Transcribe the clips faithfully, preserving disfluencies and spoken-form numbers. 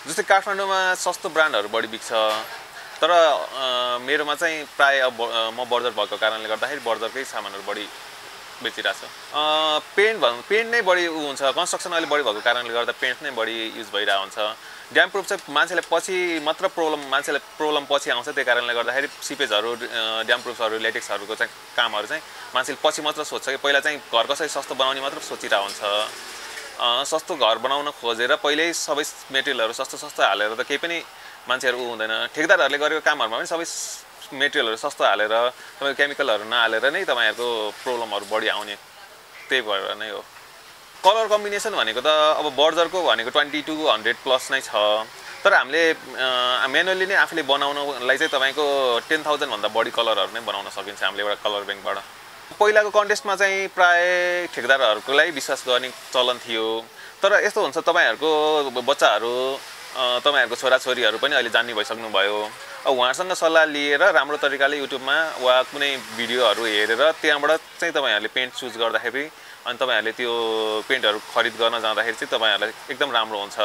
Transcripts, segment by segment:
जस्तै काठमाडौँमा सस्तो ब्रान्डहरू बढी बिक्छ तर मेरोमा चाहिँ प्राय अब म बर्जर भएको कारणले गर्दाखेरि बर्जरकै सामानहरू बढी बेचिरहेको छ पेन्ट भन्नु पेन्ट नै बढी उ हुन्छ कन्स्ट्रक्सन अहिले बढी भएको कारणले गर्दा पेन्ट नै बढी युज भइरहेको हुन्छ ड्याम प्रुफ चाहिँ मान्छेले पछि मात्र प्रब्लम मान्छेले प्रब्लम पछि आउँछ त्यही कारणले गर्दाखेरि सिपेजहरू ड्याम प्रुफहरू लेटेक्सहरूको चाहिँ कामहरू चाहिँ मान्छेले पछि मात्र सोध्छ कि पहिला चाहिँ घर कसरी सस्तो बनाउने मात्र सोचिरहेको हुन्छ सस्तो घर बनाउन खोजेर पहिल्यै सबै मेटेरियलहरू सस्तो सस्तो हालेर त केही पनि मान्छेहरू उ हुँदैन ठेकदारहरूले गरेको कामहरूमा पनि सबै मेटेरियलहरू सस्तो हालेर तपाईको केमिकलहरू नहालेर नै तपाईहरुको प्रब्लमहरू बढी आउने त्यही भएर नै हो कलर कम्बिनेसन भनेको त अब बर्जरको भनेको ट्वेन्टी टू हन्ड्रेड प्लस नै छ तर हामीले म्यानुअली नै आफूले बनाउनलाई चाहिँ तपाईको टेन थाउजन्ड भन्दा बढी कलरहरू नै बनाउन सकिन्छ हामीले एउटा कलर ब्याङ्कबाट पहिलाको कन्टेस्टमा चाहिँ प्राय ठेकदारहरूको लागि विश्वास गर्ने चलन थियो तर यस्तो हुन्छ तपाईहरुको बच्चाहरू तपाईहरुको छोराछोरीहरू पनि अहिले जान्ने भइसक्नु भयो अब उहाँसँग सल्लाह लिएर राम्रो तरिकाले युट्युबमा वा कुनै भिडियोहरू हेरेर त्यहाँबाट चाहिँ तपाईहरुले पेन्ट चुज गर्दाखेरि अनि तपाईहरुले त्यो पेन्टहरू खरिद गर्न जाँदाखेरि चाहिँ तपाईहरुलाई एकदम राम्रो हुन्छ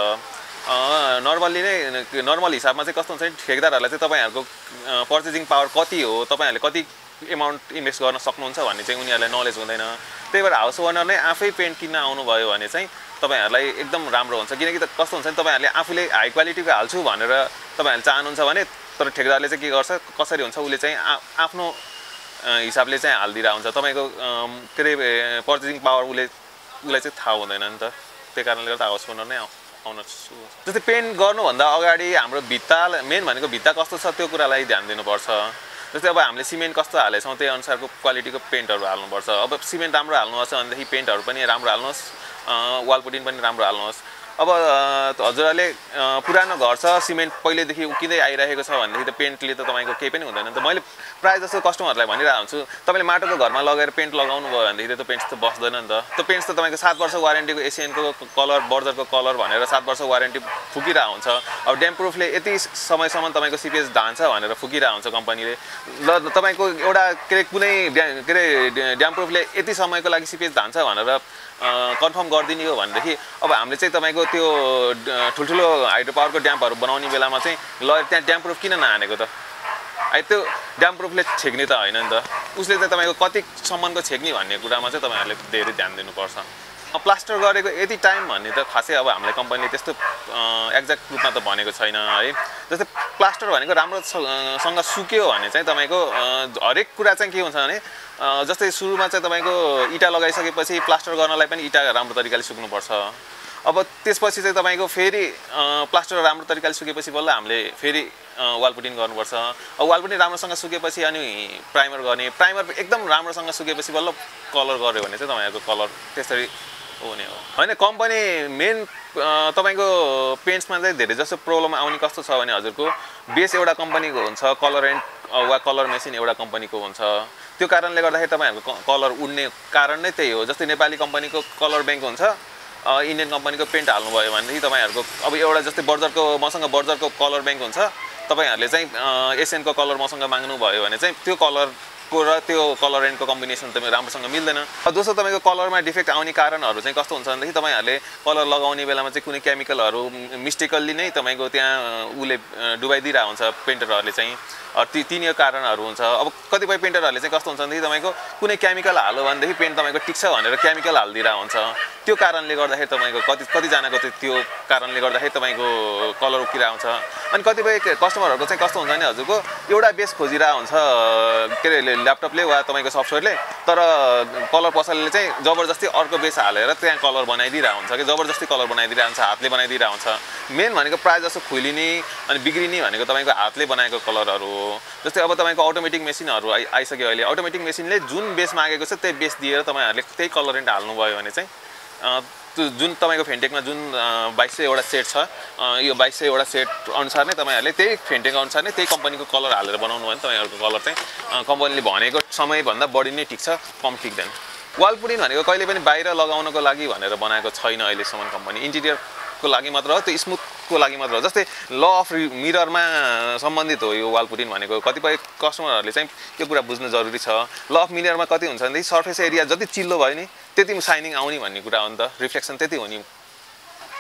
नर्मली नै नर्मल हिसाबमा चाहिँ कस्तो हुन्छ भने ठेकदारहरूलाई चाहिँ तपाईहरुको पर्चेजिङ पावर कति हो तपाईहरुले कति एमाउन्ट इन्भेस्ट गर्न सक्नुहुन्छ भन्ने चाहिँ उनीहरुलाई नलेज हुँदैन त्यही भएर हाउस ओनर नै आफै पेन्ट किन्न आउनु भयो भने चाहिँ तपाईहरुलाई एकदम राम्रो हुन्छ किनकि त कस्तो हुन्छ नि तपाईहरुले आफूले हाई क्वालिटीको हाल्छु भनेर तपाईहरुले चाहनुहुन्छ भने तर ठेकदारले चाहिँ के गर्छ कसरी हुन्छ उले चाहिँ आफ्नो हिसाबले चाहिँ हाल्दिरा हुन्छ तपाईको के रे पर्चेजिङ पावर उले उलाई चाहिँ थाहा हुँदैन नि त त्यही कारणले गर्दा हाउस ओनर नै आउन जस्तै पेन्ट गर्नुभन्दा अगाडि हाम्रो भित्ता मेन भनेको भित्ता कस्तो छ त्यो कुरालाई ध्यान दिनुपर्छ जस्तै अब हामीले सिमेन्ट कस्तो हालेछौँ त्यही अनुसारको क्वालिटीको पेन्टहरू हाल्नुपर्छ अब सिमेन्ट राम्रो हाल्नुहोस् भनेदेखि पेन्टहरू पनि राम्रो हाल्नुहोस् वाल पुटिङ पनि राम्रो हाल्नुहोस् अब हजुरहरूले पुरानो घर छ सिमेन्ट पहिलेदेखि उकिँदै आइरहेको छ भनेदेखि त पेन्टले त तपाईको केही पनि हुँदैन नि त मैले प्राय जस्तो कस्टमरहरूलाई भनिरहेको हुन्छु तपाईँले माटोको घरमा लगेर पेन्ट लगाउनु भयो भनेदेखि त पेन्ट त बस्दैन नि त त्यो पेन्ट त तपाईँको सात वर्ष वारेन्टीको एसियनको कलर बर्जरको कलर भनेर सात वर्ष वारेन्टी फुकिरहेको हुन्छ अब ड्याम प्रुफले यति समयसम्म तपाईँको सिपेज धान्छ भनेर फुकिरहेको हुन्छ कम्पनीले ल तपाईँको एउटा के अरे कुनै के अरे ड्याम प्रुफले यति समयको लागि सिपेज धान्छ भनेर कन्फर्म गरिदिने हो भनेदेखि अब हामीले चाहिँ तपाईँको त्यो ठुल्ठुलो हाइड्रो पावरको ड्याम्पहरू बनाउने बेलामा चाहिँ ल त्यहाँ ड्याम प्रुफ किन नहानेको त है त्यो ड्याम प्रुफले छेक्ने त होइन नि त उसले चाहिँ तपाईँको कतिसम्मको छेक्ने भन्ने कुरामा चाहिँ तपाईँहरूले धेरै ध्यान दिनुपर्छ प्लास्टर गरेको यति टाइम भन्ने त खासै अब हामीले कम्पनीले त्यस्तो एक्ज्याक्ट रूपमा त भनेको छैन है जस्तै प्लास्टर भनेको राम्रोसँग सुक्यो भने चाहिँ तपाईँको हरेक कुरा चाहिँ के हुन्छ भने जस्तै सुरुमा चाहिँ तपाईँको इँटा लगाइसकेपछि प्लास्टर गर्नलाई पनि इँटा राम्रो तरिकाले सुक्नुपर्छ अब त्यसपछि चाहिँ तपाईँको फेरि प्लास्टर राम्रो तरिकाले सुकेपछि बल्ल हामीले फेरि वाल पुटिङ गर्नुपर्छ अब वाल पुटिङ राम्रोसँग सुकेपछि अनि प्राइमर गर्ने प्राइमर एकदम राम्रोसँग सुकेपछि बल्ल कलर गर्यो भने चाहिँ तपाईँहरूको कलर त्यसरी हुने हो होइन कम्पनी मेन तपाईँको पेन्ट्समा चाहिँ धेरै जस्तो प्रब्लम आउने कस्तो छ भने हजुरको बेस एउटा कम्पनीको हुन्छ कलर एन्ड वा कलर मेसिन एउटा कम्पनीको हुन्छ त्यो कारणले गर्दाखेरि तपाईँहरूको कलर उड्ने कारण नै त्यही हो जस्तै नेपाली कम्पनीको कलर ब्याङ्क हुन्छ इन्डियन कम्पनीको पेन्ट हाल्नुभयो भनेदेखि तपाईँहरूको अब एउटा जस्तै बर्जरको मसँग बर्जरको कलर ब्याङ्क हुन्छ तपाईहरुले चाहिँ एसियनको कलर मसँग माग्नु भयो भने चाहिँ त्यो कलरको र त्यो कलर एन्डको कम्बिनेसन तपाईँ राम्रोसँग मिल्दैन दोस्रो तपाईँको कलरमा डिफेक्ट आउने कारणहरू चाहिँ कस्तो हुन्छ भनेदेखि तपाईँहरूले कलर लगाउने बेलामा चाहिँ कुनै केमिकलहरू मिस्टेकल्ली नै तपाईँको त्यहाँ उसले डुबाइदिरहेको हुन्छ पेन्टरहरूले चाहिँ ती तिनीहरू कारणहरू हुन्छ अब कतिपय पेन्टरहरूले चाहिँ कस्तो हुन्छ भनेदेखि तपाईँको कुनै केमिकल हाल्यो भनेदेखि पेन्ट तपाईँको टिक्छ भनेर केमिकल हालिदिरहेको हुन्छ त्यो कारणले गर्दाखेरि तपाईँको कति कतिजनाको त्यो कारणले गर्दाखेरि तपाईँको कलर उकिरहेको हुन्छ अनि कतिपय कस्टमरहरूको चाहिँ कस्तो हुन्छ भने हजुरको एउटा बेस खोजिरहेको हुन्छ के अरे ल्यापटपले वा तपाईँको सफ्टवेयरले तर कलर पसलले चाहिँ जबरजस्ती अर्को बेस हालेर त्यहाँ कलर बनाइदिरहेको हुन्छ कि जबरजस्ती कलर बनाइदिरहेको हुन्छ हातले बनाइदिरहेको हुन्छ मेन भनेको प्रायः जस्तो खुलिने अनि बिग्रिने भनेको तपाईँको हातले बनाएको कलरहरू हो जस्तै अब तपाईँको अटोमेटिक मेसिनहरू आइ आइसक्यो अहिले अटोमेटिक मेसिनले जुन बेस मागेको छ त्यही बेस दिएर तपाईँहरूले त्यही कलर रेन्ट हाल्नुभयो भने चाहिँ त्यो जुन तपाईँको फेन्टेकमा जुन बाइस सयवटा सेट छ यो बाइस सयवटा सेट अनुसार नै तपाईँहरूले त्यही फेन्टेक अनुसार नै त्यही कम्पनीको कलर हालेर बनाउनु भयो भने तपाईँहरूको कलर चाहिँ कम्पनीले भनेको समयभन्दा बढी नै टिक्छ कम टिक्दैन वाल पुटिङ भनेको कहिले पनि बाहिर लगाउनको लागि भनेर बनाएको छैन अहिलेसम्म कम्पनी इन्टिरियरको लागि मात्र हो त्यो स्मुथको लागि मात्र हो जस्तै ल अफ मिररमा सम्बन्धित हो यो वाल पुटिङ भनेको कतिपय कस्टमरहरूले चाहिँ यो कुरा बुझ्नु जरुरी छ ल अफ मिररमा कति हुन्छ भनेदेखि सर्फेस एरिया जति चिल्लो भयो नि त्यति साइनिङ आउने भन्ने कुरा हो नि त रिफ्लेक्सन त्यति हो नि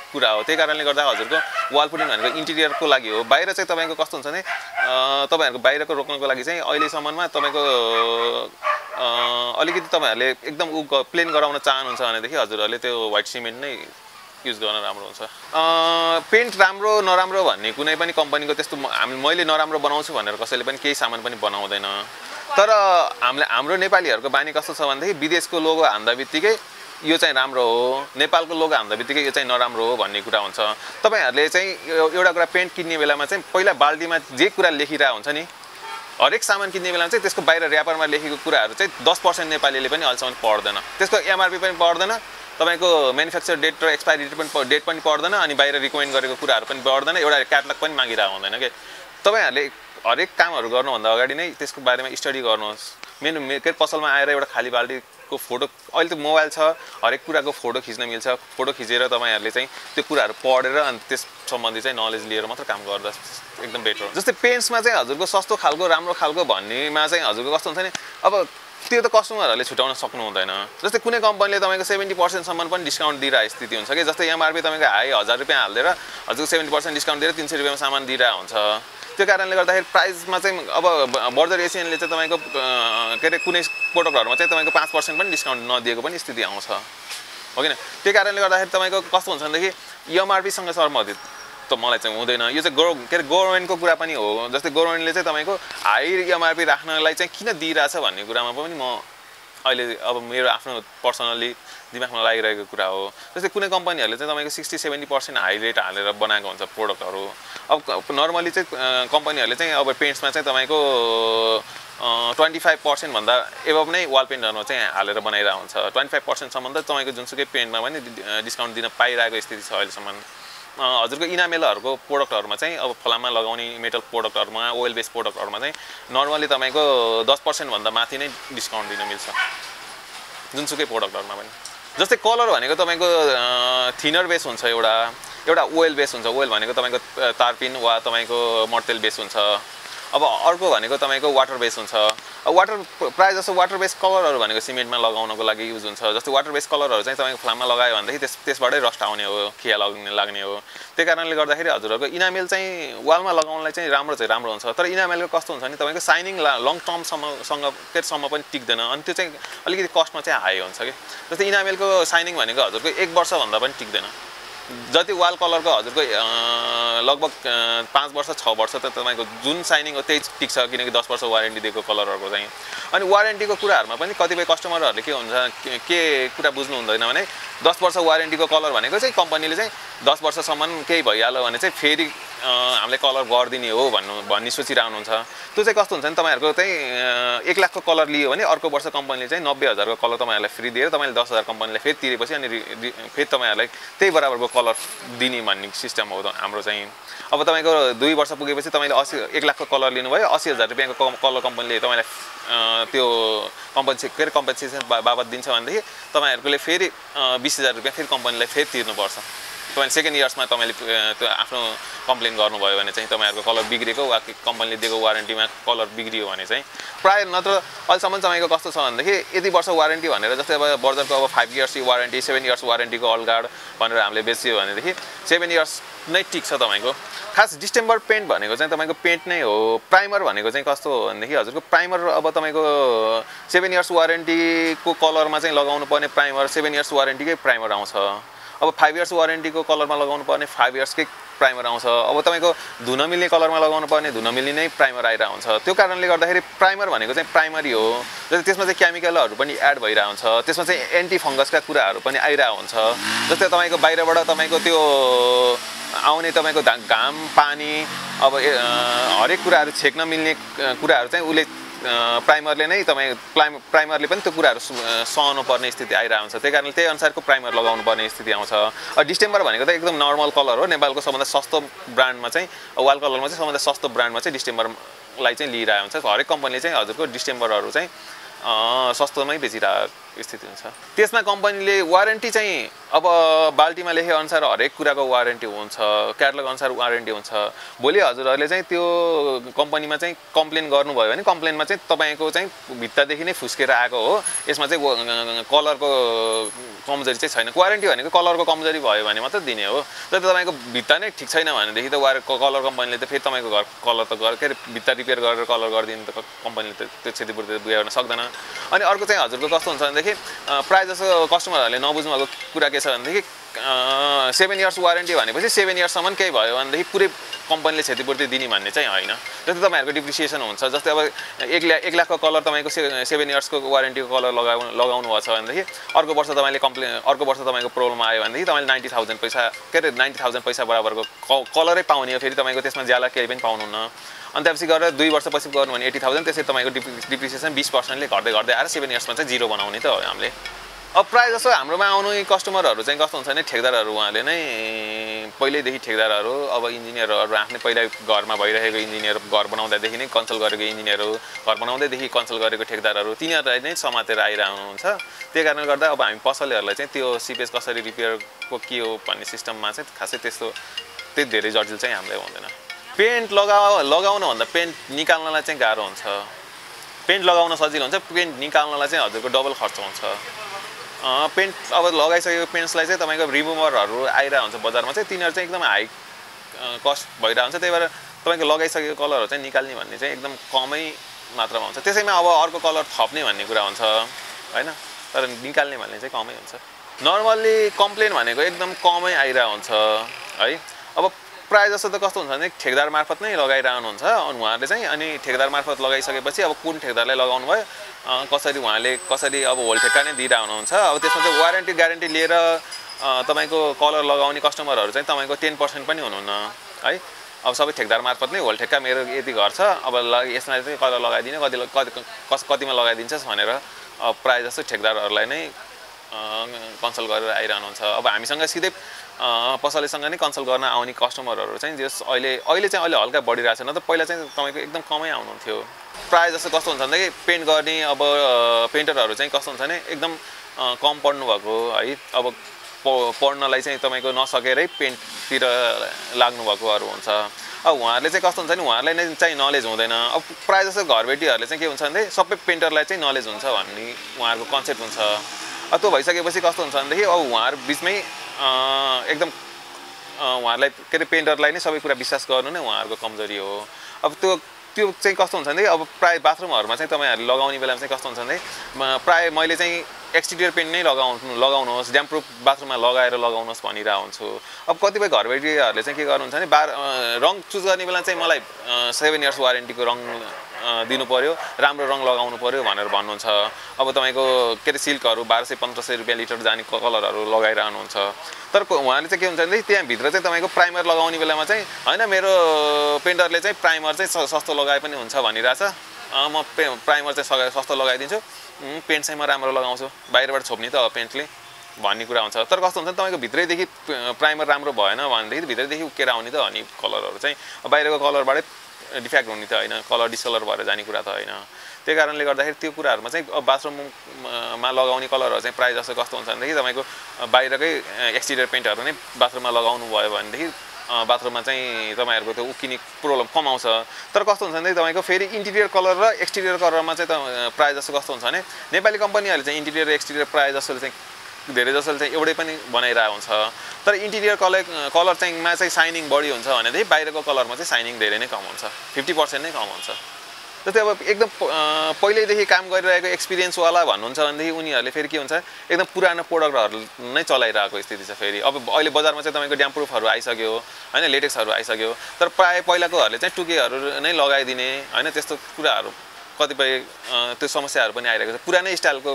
कुरा हो त्यही कारणले गर्दा हजुरको वाल पुटिङ भनेको इन्टिरियरको लागि हो बाहिर चाहिँ तपाईको कस्तो हुन्छ भने तपाईहरुको बाहिरको रोक्नको लागि चाहिँ अहिले सम्ममा तपाईको अलिकति तपाईहरुले एकदम प्लेन गराउन चाहनुहुन्छ भनेदेखि हजुरहरुले त्यो व्हाइट सिमेन्ट नै युज गर्न राम्रो हुन्छ पेन्ट राम्रो नराम्रो भन्ने कुनै पनि कम्पनीको त्यस्तो हामी मैले नराम्रो बनाउँछु भनेर कसैले पनि केही सामान पनि बनाउँदैन तर हामीले हाम्रो नेपालीहरुको बानी कस्तो छ भन्दाखेरि विदेशको लोगो हान्दा बित्तिकै यो चाहिँ राम्रो हो नेपालको लोगो हान्दा बित्तिकै यो चाहिँ नराम्रो हो भन्ने कुरा हुन्छ तपाईहरुले चाहिँ एउटा कुरा पेन्ट किन्ने बेलामा चाहिँ पहिला बाल्टीमा जे कुरा लेखिरा हुन्छ नि हरेक सामान किन्ने बेलामा चाहिँ त्यसको बाहिर र्यापरमा लेखेको कुराहरु चाहिँ दस पर्सेन्ट नेपालीले पनि अहिलेसम्म पढ्दैन त्यसको एमआरपी पनि पढ्दैन तपाईको म्यानुफ्याक्चर डेट र एक्सपायरी डेट पनि डेट पनि पढ्दैन अनि बाहिर रिकमेन्ड गरेको कुराहरु पनि पढ्दैन एउटा क्याटलग पनि मागिरहेको हुँदैन के तपाईहरुले हरेक कामहरु गर्नुभन्दा अगाडि नै त्यसको बारेमा स्टडी गर्नुहोस् मेनु के पसलमा आएर एउटा खाली बाल्टीको फोटो अहिले त मोबाइल छ हरेक कुराको फोटो खिच्न मिल्छ फोटो खिचेर तपाईहरुले चाहिँ त्यो कुराहरु पढेर अनि त्यस सम्बन्धी चाहिँ नलेज लिएर मात्र काम गर्दा एकदम बेटर हो जस्तै पेन्ट्समा चाहिँ हजुरको सस्तो खालको राम्रो खालको भन्नेमा चाहिँ हजुरको कस्तो हुन्छ नि अब त्यो त कस्टमरहरुले छुटाउन सक्नु हुँदैन जस्तै कुनै कम्पनीले तपाईको सत्तर पर्सेन्ट सम्म पनि डिस्काउन्ट दिइरहेको स्थिति हुन्छ के जस्तै एमआरपी तपाईको हाई हजार रुपैयाँ हाल्दिएर हजुरको सत्तर पर्सेन्ट डिस्काउन्ट दिएर तीन सय रुपैयाँमा सामान दिइरहेको हुन्छ त्यो कारणले गर्दाखेरि प्राइसमा चाहिँ अब बर्जर एसियनले चाहिँ तपाईको के रे कुनै प्रोडक्टहरुमा चाहिँ तपाईको पाँच पर्सेन्ट पनि डिस्काउन्ट नदिएको पनि स्थिति आउँछ हो किन त्यो कारणले गर्दाखेरि तपाईको कस्तो हुन्छ भनेदेखि एमआरपी सँग सम्बन्धित त मलाई चाहिँ हुँदैन यो चाहिँ गभर्न के रे गभर्नमेन्टको कुरा पनि हो जस्तै गभर्नमेन्टले चाहिँ तपाईको हाई एमआरपी राख्नलाई चाहिँ किन दिइराछ भन्ने कुरामा पनि म अहिले अब मेरो आफ्नो पर्सनली दिमागमा लागिरहेको कुरा हो जस्तै कुनै कम्पनीहरुले चाहिँ तपाईको sixty seventy percent high rate हालेर बनाएको हुन्छ प्रोडक्टहरु अब नर्मली चाहिँ कम्पनीहरुले चाहिँ अब पेन्ट्समा चाहिँ तपाईको ट्वेन्टी फाइभ पर्सेन्ट भन्दा एबभ नै वाल पेन्टहरुमा चाहिँ हालेर बनाइरा हुन्छ ट्वेन्टी फाइभ पर्सेन्ट सम्म त तपाईको जुनसुकै पेन्टमा पनि डिस्काउन्ट दिन पाइरहेको स्थिति छ अहिलेसम्म हजुरको इनामेलहरुको प्रोडक्टहरुमा चाहिँ अब फलाममा लगाउने मेटल प्रोडक्टहरुमा ओइल बेस्ड प्रोडक्टहरुमा चाहिँ नर्मली तपाईको दस पर्सेन्ट भन्दा माथि नै डिस्काउन्ट दिन मिल्छ जुनसुकै प्रोडक्टहरुमा पनि जस्तै कलर भनेको तपाईको थिनर बेस हुन्छ एउटा एउटा ओइल बेस हुन्छ ओइल भनेको तपाईको तारपिन वा तपाईको मर्टेल बेस हुन्छ अब अर्को भनेको तपाईको वाटर बेस हुन्छ वाटर प्राय जसो वाटर बेस कलरहरु भनेको सिमेन्टमा लगाउनको लागि युज हुन्छ जस्तै वाटर बेस कलरहरु चाहिँ तपाईको फ्लाममा लगायो भन्दाखेरि त्यस त्यसबाटै रस्ट आउने हो खिया लाग्ने लाग्ने हो त्यही कारणले गर्दाखेरि हजुरहरुको इनामेल चाहिँ वालमा लगाउनलाई चाहिँ राम्रो चाहिँ राम्रो हुन्छ तर इनामेलको कस्तो हुन्छ नि तपाईको साइनिङ लङ टर्म सम्मसँग केसम्म पनि टिक्दैन अनि त्यो चाहिँ अलिकति कस्टमा चाहिँ हाई हुन्छ के जस्तै इनामेलको साइनिङ भनेको हजुरको एक वर्ष भन्दा पनि टिक्दैन जति वाल कलरको हजुरको लगभग पाँच वर्ष छ वर्ष त तपाईको जुन साइनिङ हो त्यही टिक्छ किनकि दस वर्ष वारेन्टी दिएको कलरहरुको चाहिँ अनि वारेन्टीको कुराहरुमा पनि कतिपय कस्टमरहरुले के हुन्छ के कुरा बुझ्नु हुँदैन भने दस वर्ष वारेन्टीको कलर भनेको चाहिँ कम्पनीले चाहिँ दस वर्षसम्म केही भइहाल्यो भने चाहिँ फेरि हामीले कलर गर्दिने हो भन्नु भन्ने सोचिरहनुहुन्छ त्यो चाहिँ कस्तो हुन्छ नि तपाईहरुको चाहिँ एक लाखको कलर लियो भने अर्को वर्ष कम्पनीले चाहिँ नब्बे हजारको कलर तपाईहरुलाई फ्री दिएर तपाईले दस हजार कम्पनीलाई फेरि तिरेपछि अनि फेरि तपाईहरुलाई त्यही बराबरको कलर दिने भन्ने सिस्टम हो हाम्रो चाहिँ अब तपाईको दुई वर्ष पुगेपछि तपाईले अस्सी एक लाखको कलर लिनुभयो अस्सी हजार रुपैयाँको कलर कम्पनीले तपाईलाई त्यो कम्पन्से के रे कम्पन्सेसन बाबत दिन्छ भनेदेखि तपाईहरुले फेरि बीस हजार रुपैयाँ फेरि कम्पनीलाई फेरि तिर्नुपर्छ तपाईले सेकेन्ड इयर्समा तपाईले त्यो आफ्नो कम्प्लेन गर्नुभयो भने चाहिँ तपाईहरुको कलर बिग्रेको वा कम्पनीले दिएको वारेन्टीमा कलर बिग्रियो भने चाहिँ प्राय नत्र अहिलेसम्म तपाईको कस्तो छ भनेदेखि यति वर्ष वारेन्टी भनेर जस्तै अब बर्जरको अब five years warranty seven years वारेन्टीको अलगाड भनेर हामीले बेच्यो भनेदेखि सेभेन इयर्स नै टिक्छ तपाईको खास डिस्टेम्बर पेन्ट भनेको चाहिँ तपाईको पेन्ट नै हो प्राइमर भनेको चाहिँ कस्तो हो भनेदेखि हजुरको प्राइमर अब तपाईको सेभेन इयर्स वारेन्टीको कलरमा चाहिँ लगाउनु पर्ने प्राइमर सेभेन इयर्स वारेन्टीकै प्राइमर आउँछ अब फाइभ इयर्स वारेन्टीको कलरमा लगाउनु पर्ने फाइभ इयर्सकै प्राइमर आउँछ अब तपाईको धुन मिल्ने कलरमा लगाउनु पर्ने धुन मिल्ने नै प्राइमर आइरा हुन्छ त्यो कारणले गर्दाखेरि प्राइमर भनेको चाहिँ प्राइमरी हो जस्तै त्यसमा चाहिँ केमिकलहरु पनि एड भइरा हुन्छ त्यसमा चाहिँ एन्टी फंगसका कुराहरु पनि आइरा हुन्छ जस्तै तपाईको बाहिरबाट तपाईको त्यो आउने तपाईको घाम पानी अब हरेक कुराहरु छेक्न मिल्ने कुराहरु चाहिँ उले प्राइमरले नै तपाई प्राइमरले पनि त्यो कुराहरु सहनु पर्ने स्थिति आइरा हुन्छ त्यही कारणले त्यही अनुसारको प्राइमर लगाउनु पर्ने स्थिति आउँछ अब डिस्टेम्बर भनेको त एकदम नर्मल कलर हो नेपालको सबभन्दा सस्तो ब्रान्डमा चाहिँ वाल कलरमा चाहिँ सबभन्दा सस्तो ब्रान्डमा चाहिँ डिस्टेम्बरलाई चाहिँ लिइरा हुन्छ हरेक कम्पनीले चाहिँ हजुरको डिस्टेम्बरहरु चाहिँ सस्तोमै बेचिरहेको स्थिति हुन्छ त्यसमा कम्पनीले वारेन्टी चाहिँ अब बाल्टीमा लेखे अनुसार हरेक कुराको वारेन्टी हुन्छ क्याटलग अनुसार वारेन्टी हुन्छ भोलि हजुरहरुले चाहिँ त्यो कम्पनीमा चाहिँ कम्प्लेन गर्नुभयो भने कम्प्लेनमा चाहिँ तपाईको चाहिँ भित्तादेखि नै फुस्केर आएको हो यसमा चाहिँ कलरको कमजोरी चाहिँ छैन। वारेन्टी भनेको कलरको कमजोरी भयो भने मात्र दिने हो। जति तपाईँको भित्ता नै ठिक छैन भनेदेखि त वार कलर कम्पनीले त फेरि तपाईँको घर कलर त गर के अरे भित्ता रिपेयर गरेर कलर गरिदिनु त कम्पनीले त त्यो क्षतिपूर्ति बुझाउन सक्दैन। अनि अर्को चाहिँ हजुरको कस्तो हुन्छ भनेदेखि प्रायः जसो कस्टमरहरूले नबुझ्नु भएको कुरा के छ भनेदेखि सेभेन इयर्स वारेन्टी भनेपछि सेभेन इयर्ससम्म केही भयो भनेदेखि पुरै कम्पनीले क्षतिपूर्ति दिने भन्ने चाहिँ होइन। जस्तै तपाईँहरूको डिप्रिसिएसन हुन्छ, जस्तै अब एक लाख एक लाखको कलर तपाईँको सेभेन इयर्सको वारेन्टीको कलर लगाउनु लगाउनु भएको छ भनेदेखि अर्को वर्ष तपाईँले कम्प्लेन अर्को वर्ष तपाईँको प्रब्लम आयो भनेदेखि तपाईँले नाइन्टी थाउजन्ड पैसा के अरे नाइन्टी थाउजन्ड पैसा बराबरको कलरै पाउने हो। फेरि तपाईँको त्यसमा ज्याला केही पनि पाउनुहुन्न। अनि त्यसपछि गरेर दुई वर्षपछि गर्नु भने एट्टी थाउजन्ड त्यसरी तपाईँको डिप्रिसिएसन बिस पर्सेन्टले घट्दै घट्दै आएर सेभेन इयर्समा चाहिँ जिरो बनाउने त हो हामीले। अब प्रायः जस्तो हाम्रोमा आउनु कस्टमरहरू चाहिँ कस्तो हुन्छ भने ठेकदारहरू उहाँले नै पहिल्यैदेखि ठेकदारहरू अब इन्जिनियरहरू आफ्नै पहिला घरमा भइरहेको इन्जिनियर घर बनाउँदादेखि नै कन्सल्ट गरेको इन्जिनियरहरू घर बनाउँदैदेखि कन्सल्ट गरेको ठेकदारहरू तिनीहरूलाई नै समातेर आइरहनुहुन्छ। त्यही कारणले गर्दा अब हामी पसलेहरूलाई चाहिँ त्यो सिपेज कसरी रिपेयरको के हो भन्ने सिस्टममा चाहिँ खासै त्यस्तो त्यति धेरै जटिल चाहिँ हामीलाई हुँदैन। पेन्ट लगाउ लगाउनुभन्दा पेन्ट निकाल्नलाई चाहिँ गाह्रो हुन्छ। पेन्ट लगाउन सजिलो हुन्छ, पेन्ट निकाल्नलाई चाहिँ हजुरको डबल खर्च हुन्छ। पेन्ट अब लगाइसकेको पेन्ट्सलाई चाहिँ तपाईँको रिमुभरहरू आइरहेको हुन्छ बजारमा चाहिँ तिनीहरू चाहिँ एकदम हाई कस्ट भइरहेको हुन्छ। त्यही भएर तपाईँको लगाइसकेको कलरहरू चाहिँ निकाल्ने भन्ने चाहिँ एकदम कमै मात्रामा हुन्छ। त्यसैमा अब अर्को कलर थप्ने भन्ने कुरा हुन्छ होइन, तर निकाल्ने भन्ने चाहिँ कमै हुन्छ। नर्मल्ली कम्प्लेन भनेको एकदम कमै आइरहेको हुन्छ है। अब प्रायः जस्तो त कस्तो हुन्छ भने ठेकदार मार्फत नै लगाइरहनुहुन्छ उहाँहरूले चाहिँ। अनि ठेकदार मार्फत लगाइसकेपछि अब कुन ठेकदारलाई लगाउनु भयो कसरी उहाँले कसरी अब होल ठेक्का नै दिइरहेको हुनुहुन्छ। अब त्यसमा चाहिँ वारेन्टी ग्यारेन्टी लिएर तपाईँको कलर लगाउने कस्टमरहरू चाहिँ तपाईँको टेन पर्सेन्ट पनि हुनुहुन्न है। अब सबै ठेकदार मार्फत नै होल ठेक्का मेरो यति घर छ अब यसमा चाहिँ कलर लगाइदिने कति कति कतिमा लगाइदिन्छस् भनेर प्रायः जस्तो ठेकदारहरूलाई नै कन्सल्ट गरेर आइरहनुहुन्छ। अब हामीसँग सिधै पसलेसँग नै कन्सल्ट गर्न आउने कस्टमरहरू चाहिँ जस अहिले अहिले चाहिँ अहिले हल्का बढिरहेको छ, न त पहिला चाहिँ तपाईँको एकदम कमै आउनुहुन्थ्यो। प्रायः जस्तो कस्तो हुन्छ भनेदेखि पेन्ट गर्ने अब पेन्टरहरू चाहिँ कस्तो हुन्छ भने एकदम कम पढ्नु भएको है। अब पढ्नलाई चाहिँ तपाईँको नसकेरै पेन्टतिर लाग्नु भएकोहरू हुन्छ। अब उहाँहरूले चाहिँ कस्तो हुन्छ भने उहाँहरूलाई नै चाहिँ नलेज हुँदैन। अब प्रायः जस्तो घरबेटीहरूले चाहिँ के हुन्छ भने सबै पेन्टरलाई चाहिँ नलेज हुन्छ भन्ने उहाँहरूको कन्सेप्ट हुन्छ। अब त्यो भइसकेपछि कस्तो हुन्छ भनेदेखि अब उहाँहरू बिचमै एकदम उहाँहरूलाई के अरे पेन्टरलाई नै सबै कुरा विश्वास गर्नु नै उहाँहरूको कमजोरी हो। अब त्यो त्यो चाहिँ कस्तो हुन्छ भने अब प्रायः बाथरुमहरूमा चाहिँ तपाईँहरूले लगाउने बेलामा चाहिँ कस्तो हुन्छ भने प्रायः मैले चाहिँ एक्सटिरियर पेन्ट नै लगाउनु लगाउनुहोस् ड्याम प्रुफ बाथरुममा लगाएर लगाउनुहोस् भनिरहेको हुन्छु। अब कतिपय घरबेटीहरूले चाहिँ के गर्नुहुन्छ भने बार रङ चुज गर्ने बेला चाहिँ मलाई सेभेन इयर्स वारेन्टीको रङ दिनु पर्यो, राम्रो रङ लगाउनु पर्यो भनेर भन्नुहुन्छ। अब तपाईँको के अरे सिल्कहरू बाह्र सय पन्ध्र सय रुपियाँ लिटर जाने कलरहरू लगाइरहनुहुन्छ। तर उहाँले चाहिँ के हुन्छ भने त्यहाँभित्र चाहिँ तपाईँको प्राइमर लगाउने बेलामा चाहिँ होइन मेरो पेन्टरले चाहिँ प्राइमर चाहिँ सस्तो लगाए पनि हुन्छ भनिरहेछ, म पे प्राइमर चाहिँ सस्तो लगाइदिन्छु, पेन्ट चाहिँ म राम्रो लगाउँछु, बाहिरबाट छोप्ने त हो पेन्टले भन्ने कुरा हुन्छ। तर कस्तो हुन्छ तपाईँको भित्रैदेखि प्राइमर राम्रो भएन भनेदेखि भित्रैदेखि उकेर आउने त हो नि कलरहरू चाहिँ, बाहिरको कलरबाटै डिफेक्ट हुने त होइन, कलर डिसकलर भएर जाने कुरा त होइन। त्यही कारणले गर्दाखेरि त्यो कुराहरूमा चाहिँ बाथरुममा लगाउने कलरहरू चाहिँ प्रायः जस्तो कस्तो हुन्छ भनेदेखि तपाईँको बाहिरकै एक्सटिरियर पेन्टहरू नै बाथरुममा लगाउनु भयो भनेदेखि बाथरुममा चाहिँ तपाईँहरूको त्यो उक्किने प्रब्लम कम आउँछ। तर कस्तो हुन्छ भने तपाईँको फेरि इन्टिरियर कलर र एक्सटिरियर कलरमा चाहिँ त प्रायः जस्तो कस्तो हुन्छ भने नेपाली कम्पनीहरूले चाहिँ इन्टिरियर र एक्सटिरियर प्रायः जसोले चाहिँ धेरै जसोले चाहिँ एउटै पनि बनाइरहेको हुन्छ। तर इन्टिरियर कलर कलर चाहिँ मा चाहिँ साइनिङ बढी हुन्छ भनेदेखि बाहिरको कलरमा चाहिँ साइनिङ धेरै नै कम हुन्छ, फिफ्टी पर्सेन्ट नै कम हुन्छ। जस्तै अब एकदम पहिल्यैदेखि काम गरिरहेको एक्सपिरियन्सवाला भन्नुहुन्छ भनेदेखि उनीहरूले फेरि के हुन्छ एकदम पुरानो प्रोडक्टहरू नै चलाइरहेको स्थिति छ। फेरि अब अहिले बजारमा चाहिँ तपाईँको ड्याम प्रुफहरू आइसक्यो होइन, लेटेक्सहरू आइसक्यो, तर प्रायः पहिलाकोहरूले चाहिँ टुकेहरू नै लगाइदिने होइन, त्यस्तो कुराहरू कतिपय त्यो समस्याहरू पनि आइरहेको छ। पुरानै स्टाइलको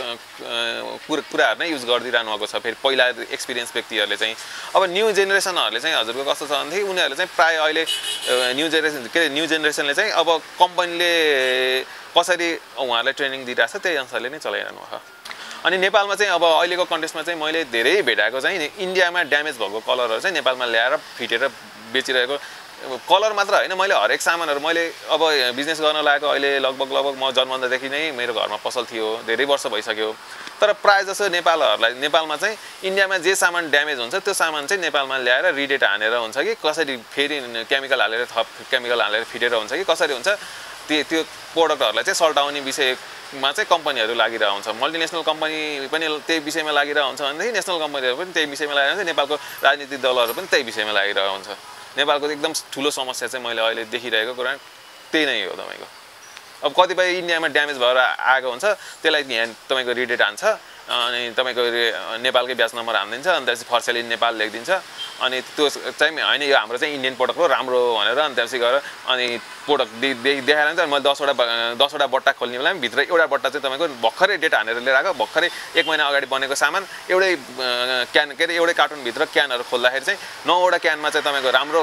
कुरा कुराहरू नै युज गरिदिइरहनु भएको छ फेरि पहिला एक्सपिरियन्स व्यक्तिहरूले चाहिँ। अब न्यू जेनेरेसनहरूले चाहिँ हजुरको कस्तो छ भनेदेखि उनीहरूले चाहिँ प्रायः अहिले न्यू जेनेरेसन के अरे न्यू जेनेरेसनले चाहिँ अब कम्पनीले कसरी उहाँहरूलाई ट्रेनिङ दिइरहेको छ त्यही अनुसारले नै चलाइरहनु भएको। अनि नेपालमा चाहिँ अब अहिलेको कन्टेक्स्टमा चाहिँ मैले धेरै भेटाएको चाहिँ इन्डियामा ड्यामेज भएको कलरहरू चाहिँ नेपालमा ल्याएर फिटेर बेचिरहेको कलर मात्र होइन, मैले हरेक सामानहरू मैले अब बिजनेस गर्न लागेको अहिले लगभग लगभग म जन्मँदादेखि नै मेरो घरमा पसल थियो, धेरै वर्ष भइसक्यो। तर प्रायः जसो नेपालहरूलाई नेपालमा चाहिँ इन्डियामा जे सामान ड्यामेज हुन्छ त्यो सामान चाहिँ नेपालमा ल्याएर रिडेट हानेर हुन्छ कि कसरी फेरि केमिकल हालेर थप केमिकल हालेर फिटेर हुन्छ कि कसरी हुन्छ त्यो त्यो प्रोडक्टहरूलाई चाहिँ सल्टाउने विषयमा चाहिँ कम्पनीहरू लागिरहेको हुन्छ। मल्टिनेसनल कम्पनी पनि त्यही विषयमा लागिरहेको हुन्छ भनेदेखि नेसनल कम्पनीहरू पनि त्यही विषयमा लागिरहेको हुन्छ। नेपालको राजनीतिक दलहरू पनि त्यही विषयमा लागिरहेको हुन्छ। नेपालको एकदम ठुलो समस्या चाहिँ मैले अहिले देखिरहेको कुरा त्यही नै हो तपाईँको। अब कतिपय इन्डियामा ड्यामेज भएर आएको हुन्छ, त्यसलाई यहाँ तपाईँको रिडेट हान्छ अनि तपाईँको नेपालकै ब्याच नम्बर हानिदिन्छ अनि त्यसपछि फर्सेल इन नेपाल लेखिदिन्छ अनि त्यो चाहिँ होइन यो हाम्रो चाहिँ इन्डियन प्रोडक्ट हो राम्रो हो भनेर अनि त्यसपछि गएर अनि प्रोडक्ट देखाएर हुन्छ। अनि मैले दसवटा दसवटा बट्टा खोल्ने बेला भित्र एउटा बट्टा चाहिँ तपाईँको भर्खरै डेट हानेर लिएर आएको, भर्खरै एक महिना अगाडि बनेको सामान एउटै क्यान के अरे एउटै कार्टुनभित्र क्यानहरू खोल्दाखेरि चाहिँ नौवटा क्यानमा चाहिँ तपाईँको राम्रो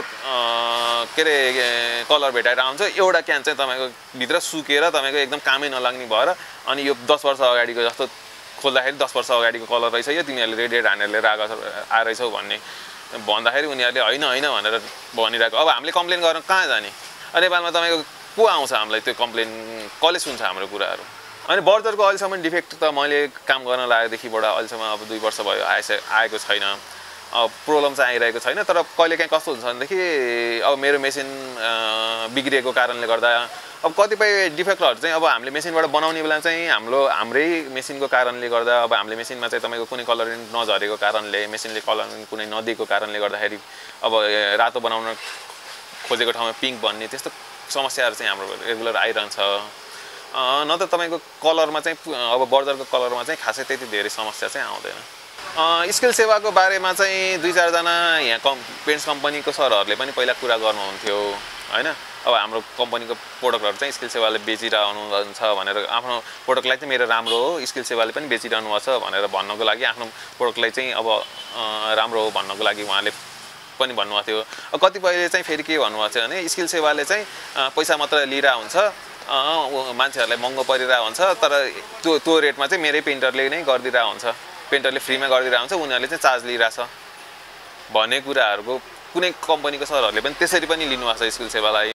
के अरे कलर भेटाएर आउँछ, एउटा क्यान चाहिँ तपाईँको भित्र सुकेर तपाईँको एकदम कामै नलाग्ने भएर अनि यो दस वर्ष अगाडिको जस्तो खोल्दाखेरि दस वर्ष अगाडिको कलर रहेछ यो तिमीहरूले रेडिएट हानेर लिएर आएको आएछौ भन्ने भन्दाखेरि उनीहरूले होइन होइन भनेर भनिरहेको। अब हामीले कम्प्लेन गर्न कहाँ जाने? नेपालमा तपाईँको को आउँछ हामीलाई त्यो कम्प्लेन कसले सुन्छ हाम्रो कुराहरू? अनि बर्जरको अहिलेसम्म डिफेक्ट त मैले काम गर्न लागेदेखिबाट अहिलेसम्म अब दुई वर्ष भयो आएछ आएको छैन, प्रब्लम चाहिँ आइरहेको छैन। तर कहिलेकाहीँ कस्तो हुन्छ भनेदेखि अब मेरो मेसिन बिग्रिएको कारणले गर्दा अब कतिपय डिफेक्टहरू चाहिँ अब हामीले मेसिनबाट बनाउने बेला चाहिँ हाम्रो हाम्रै मेसिनको कारणले गर्दा अब हामीले मेसिनमा चाहिँ तपाईँको कुनै कलरिङ नझरेको कारणले मेसिनले कलरिङ कुनै नदिएको कारणले गर्दाखेरि अब रातो बनाउन खोजेको ठाउँमा पिङ्क भन्ने त्यस्तो समस्याहरू चाहिँ हाम्रो रेगुलर आइरहन्छ। न त तपाईँको कलरमा चाहिँ अब बर्जरको कलरमा चाहिँ खासै त्यति धेरै समस्या चाहिँ आउँदैन। स्किल सेवाको बारेमा चाहिँ दुई चारजना यहाँ कम् पेन्ट्स कम्पनीको सरहरूले पनि पहिला कुरा गर्नुहुन्थ्यो होइन। अब हाम्रो कम्पनीको प्रोडक्टहरू चाहिँ स्किल सेवाले बेचिरहनुहुन्छ भनेर आफ्नो प्रोडक्टलाई चाहिँ मेरो राम्रो हो, स्किल सेवाले पनि बेचिरहनु भएको छ भनेर भन्नको लागि आफ्नो प्रोडक्टलाई चाहिँ अब राम्रो हो भन्नको लागि उहाँले पनि भन्नुभएको थियो। कतिपयले चाहिँ फेरि के भन्नुभएको छ भने स्किल सेवाले चाहिँ पैसा मात्र लिइरहेको हुन्छ, मान्छेहरूलाई महँगो परिरहेको हुन्छ, तर त्यो त्यो रेटमा चाहिँ मेरै पेन्टरले नै गरिदिरहेको हुन्छ, पेन्टरले फ्रीमा गरिदिरहेको हुन्छ, उनीहरूले चाहिँ चार्ज लिइरहेछ भन्ने कुराहरूको कुनै कम्पनीको सरहरूले पनि त्यसरी पनि लिनुभएको छ स्किल सेवालाई।